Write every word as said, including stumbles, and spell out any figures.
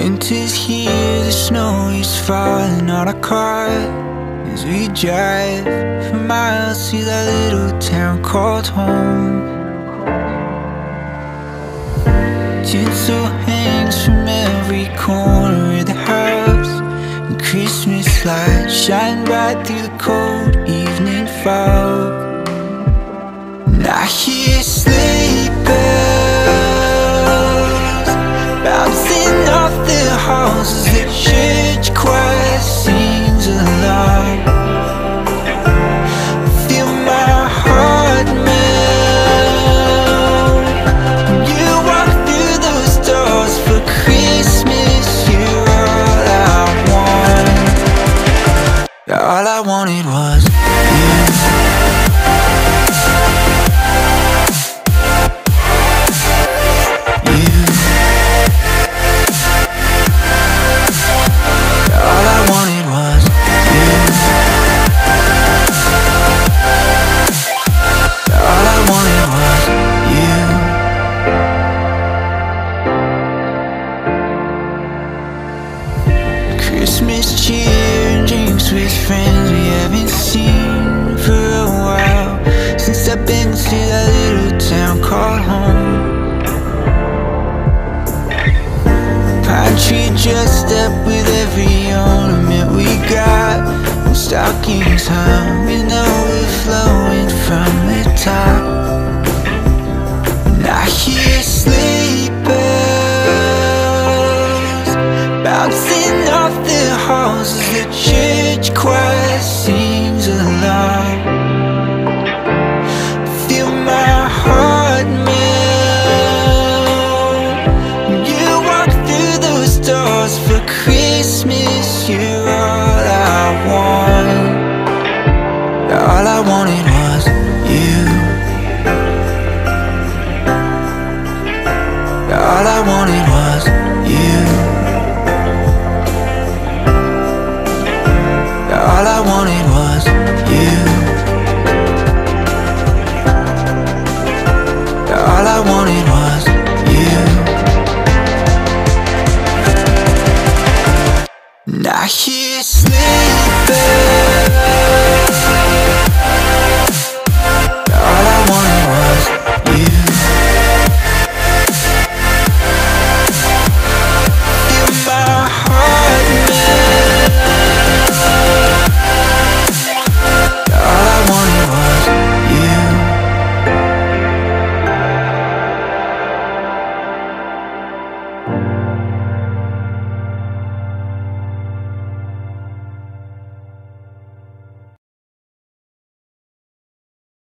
Winter's here, the snow is falling on our car as we drive for miles to that little town called home. Tinsel hangs from every corner of the house, and Christmas lights shine bright through the cold evening fog. And I hear sleigh bells bouncing off the halls as the church choir sings aloud. Feel my heart melt when you walk through those doors for Christmas. You're all I want. All I wanted was you. Christmas cheer and drinks with friends we haven't seen for a while, since I've been to that little town called home. Pine tree dressed up with every ornament we got, and stockings hung and overflowing from the top. And I hear sleigh bells bouncing off the halls as the church choir sings aloud. Feel my heart melt when you walk through those doors for Christmas. You're all I want. All I wanted